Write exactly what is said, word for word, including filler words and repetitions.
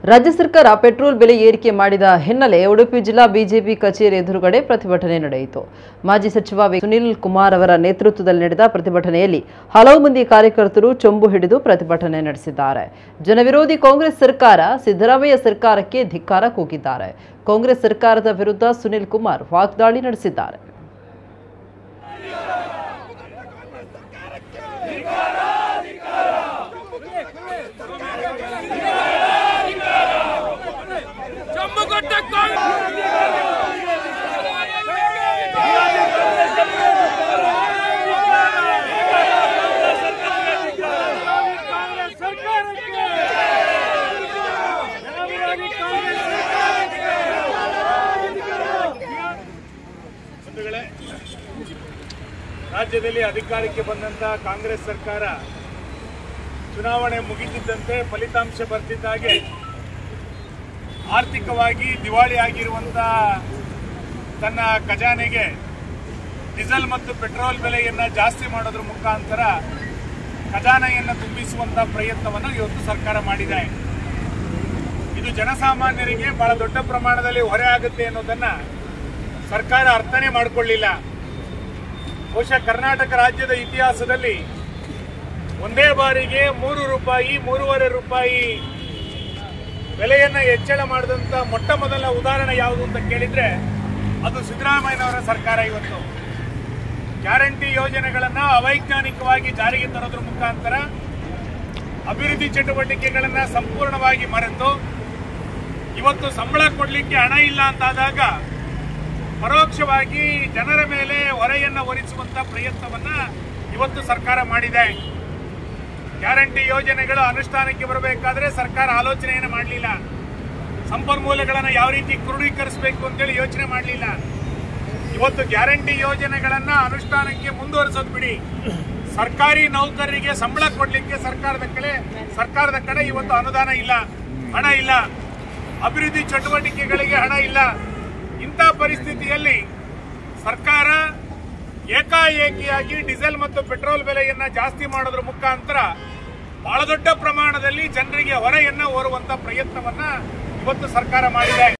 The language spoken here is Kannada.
ರಾಜ್ಯ ಸರ್ಕಾರ ಪೆಟ್ರೋಲ್ ಬೆಲೆ ಏರಿಕೆ ಮಾಡಿದ ಹಿನ್ನೆಲೆ ಉಡುಪಿ ಜಿಲ್ಲಾ ಬಿಜೆಪಿ ಕಚೇರಿ ಎದುರುಗಡೆ ಪ್ರತಿಭಟನೆ ನಡೆಯಿತು. ಮಾಜಿ ಸಚಿವ ಸುನಿಲ್ ಕುಮಾರ್ ಅವರ ನೇತೃತ್ವದಲ್ಲಿ ನಡೆದ ಪ್ರತಿಭಟನೆಯಲ್ಲಿ ಹಲವು ಮಂದಿ ಕಾರ್ಯಕರ್ತರು ಚೊಂಬು ಹಿಡಿದು ಪ್ರತಿಭಟನೆ ನಡೆಸಿದ್ದಾರೆ. ಜನವಿರೋಧಿ ಕಾಂಗ್ರೆಸ್ ಸರ್ಕಾರ ಸಿದ್ದರಾಮಯ್ಯ ಸರ್ಕಾರಕ್ಕೆ ಧಿಕ್ಕಾರ ಕೂಗಿದ್ದಾರೆ. ಕಾಂಗ್ರೆಸ್ ಸರ್ಕಾರದ ವಿರುದ್ಧ ಸುನಿಲ್ ಕುಮಾರ್ ವಾಗ್ದಾಳಿ ನಡೆಸಿದ್ದಾರೆ. ರಾಜ್ಯದಲ್ಲಿ ಅಧಿಕಾರಕ್ಕೆ ಬಂದಂತ ಕಾಂಗ್ರೆಸ್ ಸರ್ಕಾರ ಚುನಾವಣೆ ಮುಗಿದಿದ್ದಂತೆ ಫಲಿತಾಂಶ ಬರ್ತಿದ್ದಾಗೆ ಆರ್ಥಿಕವಾಗಿ ದಿವಾಳಿ ಆಗಿರುವಂತಹ ತನ್ನ ಖಜಾನೆಗೆ ಡೀಸೆಲ್ ಮತ್ತು ಪೆಟ್ರೋಲ್ ಬೆಲೆಯನ್ನ ಜಾಸ್ತಿ ಮಾಡೋದ್ರ ಮುಖಾಂತರ ಖಜಾನೆಯನ್ನು ತುಂಬಿಸುವಂತಹ ಪ್ರಯತ್ನವನ್ನು ಇವತ್ತು ಸರ್ಕಾರ ಮಾಡಿದೆ. ಇದು ಜನಸಾಮಾನ್ಯರಿಗೆ ಬಹಳ ದೊಡ್ಡ ಪ್ರಮಾಣದಲ್ಲಿ ಹೊರೆ ಆಗುತ್ತೆ ಅನ್ನೋದನ್ನ ಸರ್ಕಾರ ಅರ್ಥನೇ ಮಾಡಿಕೊಳ್ಳಿಲ್ಲ. ಬಹುಶಃ ಕರ್ನಾಟಕ ರಾಜ್ಯದ ಇತಿಹಾಸದಲ್ಲಿ ಒಂದೇ ಬಾರಿಗೆ ಮೂರು ರೂಪಾಯಿ ಮೂರುವರೆ ರೂಪಾಯಿ ಬೆಲೆಯನ್ನ ಹೆಚ್ಚಳ ಮಾಡಿದಂತ ಮೊಟ್ಟ ಮೊದಲ ಉದಾಹರಣೆ ಯಾವುದು ಅಂತ ಕೇಳಿದ್ರೆ ಅದು ಸಿದ್ದರಾಮಯ್ಯನವರ ಸರ್ಕಾರ. ಇವತ್ತು ಗ್ಯಾರಂಟಿ ಯೋಜನೆಗಳನ್ನ ಅವೈಜ್ಞಾನಿಕವಾಗಿ ಜಾರಿಗೆ ತರೋದ್ರ ಮುಖಾಂತರ ಅಭಿವೃದ್ಧಿ ಚಟುವಟಿಕೆಗಳನ್ನ ಸಂಪೂರ್ಣವಾಗಿ ಮರೆತು ಇವತ್ತು ಸಂಬಳ ಕೊಡ್ಲಿಕ್ಕೆ ಹಣ ಇಲ್ಲ ಅಂತಾದಾಗ ಪರೋಕ್ಷವಾಗಿ ಜನರ ಮೇಲೆ ಹೊರೆಯನ್ನ ಹೊರಿಸುವಂತ ಪ್ರಯತ್ನವನ್ನ ಇವತ್ತು ಸರ್ಕಾರ ಮಾಡಿದೆ. ಗ್ಯಾರಂಟಿ ಯೋಜನೆಗಳು ಅನುಷ್ಠಾನಕ್ಕೆ ಬರಬೇಕಾದ್ರೆ ಸರ್ಕಾರ ಆಲೋಚನೆಯನ್ನು ಮಾಡಲಿಲ್ಲ. ಸಂಪನ್ಮೂಲಗಳನ್ನ ಯಾವ ರೀತಿ ಕ್ರೋಢೀಕರಿಸಬೇಕು ಅಂತೇಳಿ ಯೋಚನೆ ಮಾಡಲಿಲ್ಲ. ಇವತ್ತು ಗ್ಯಾರಂಟಿ ಯೋಜನೆಗಳನ್ನ ಅನುಷ್ಠಾನಕ್ಕೆ ಮುಂದುವರಿಸೋದು ಬಿಡಿ, ಸರ್ಕಾರಿ ನೌಕರರಿಗೆ ಸಂಬಳ ಕೊಡ್ಲಿಕ್ಕೆ ಸರ್ಕಾರದ ಕಡೆ ಸರ್ಕಾರದ ಕಡೆ ಇವತ್ತು ಅನುದಾನ ಇಲ್ಲ, ಹಣ ಇಲ್ಲ, ಅಭಿವೃದ್ಧಿ ಚಟುವಟಿಕೆಗಳಿಗೆ ಹಣ ಇಲ್ಲ. ಇಂಥ ಪರಿಸ್ಥಿತಿಯಲ್ಲಿ ಸರ್ಕಾರ ಏಕಾಏಕಿಯಾಗಿ ಡೀಸೆಲ್ ಮತ್ತು ಪೆಟ್ರೋಲ್ ಬೆಲೆಯನ್ನ ಜಾಸ್ತಿ ಮಾಡೋದ್ರ ಮುಖಾಂತರ ಬಹಳ ದೊಡ್ಡ ಪ್ರಮಾಣದಲ್ಲಿ ಜನರಿಗೆ ಹೊರೆಯನ್ನ ಹೊರುವಂತ ಪ್ರಯತ್ನವನ್ನ ಇವತ್ತು ಸರ್ಕಾರ ಮಾಡಿದೆ.